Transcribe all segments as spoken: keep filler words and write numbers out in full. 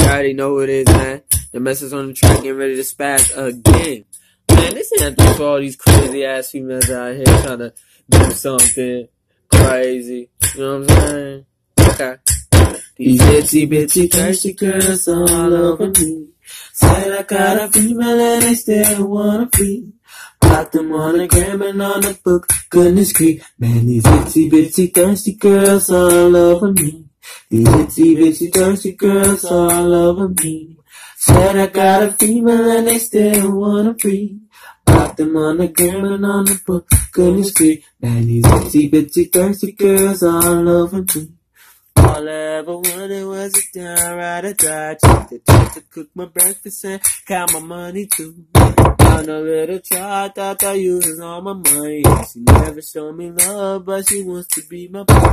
already know who it is, man. The message on the track, getting ready to spaz again. Man, this anthem for all these crazy ass females out here trying to do something crazy. You know what I'm saying? Okay. These itsy bitsy thirsty girls all over me. Said I got a female and they still wanna be. Got them on the gram and on the book. Goodness grief, man, these itsy bitsy thirsty girls all over me. These itsy bitsy thirsty girls all over me. Said I got a female and they still wanna free. Got them on the gram and on the book. Goodness grief, man, these itsy bitsy thirsty girls all over me. All I ever wanted was a downright a die. Check the check to cook my breakfast and count my money too. On a little try, thought I used all my money. She never showed me love, but she wants to be my baby.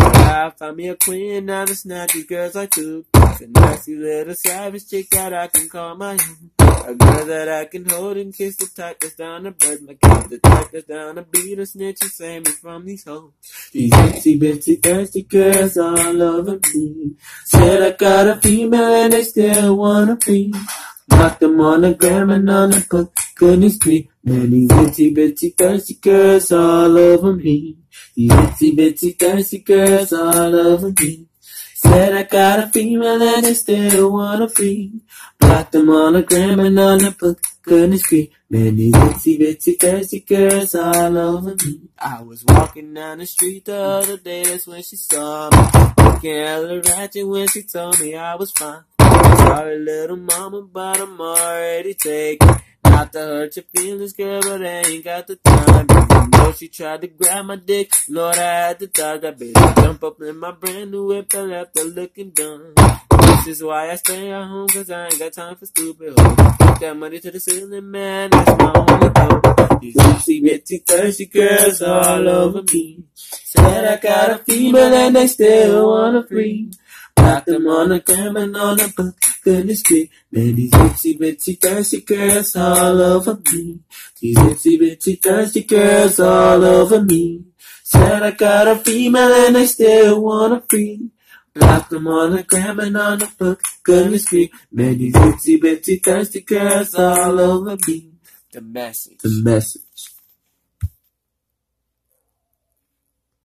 I found me a queen, now the snatchy girls I took. A nasty little savage chick that I can call my own. A girl that I can hold and kiss, the type that's down to bird my kid, the type that's down to beat a snitch and save me from these hoes. These itsy bitsy thirsty girls all over me. Said I got a female and they still wanna be. Lock them on the gram and on the book. Goodness grief, man, these itsy bitsy thirsty girls all over me. These itsy bitsy thirsty girls all over me. Said I got a female and they still wanna free. Block them on the gram and on the book. Goodness grief, man, these itsy bitsy thirsty girls all over me. I was walking down the street the other day, that's when she saw me. Looking hella ratchet when she told me I was fine. Sorry little mama, but I'm already taken. Not to hurt your feelings, girl, but I ain't got the time. Even though she tried to grab my dick, Lord, I had to dodge that bitch. Jump up in my brand new whip and left her looking dumb. This is why I stay at home, cause I ain't got time for stupid hoes. Take that money to the ceiling, man, that's my only goal. These itsy bitsy thirsty girls all over me. Said I got a female and they still wanna free. Got them on the gram and on the book. Goodness grief, man, these itsy bitsy thirsty girls all over me. These itsy bitsy thirsty girls all over me. Said I got a female and they still wanna free. Block them on the gram and on the book. Goodness grief, man, these itsy bitsy thirsty girls all over me. The message. The message.